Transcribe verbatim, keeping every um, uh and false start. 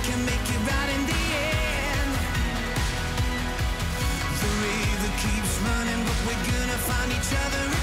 can make it right in the end. The river keeps running, but we're gonna find each other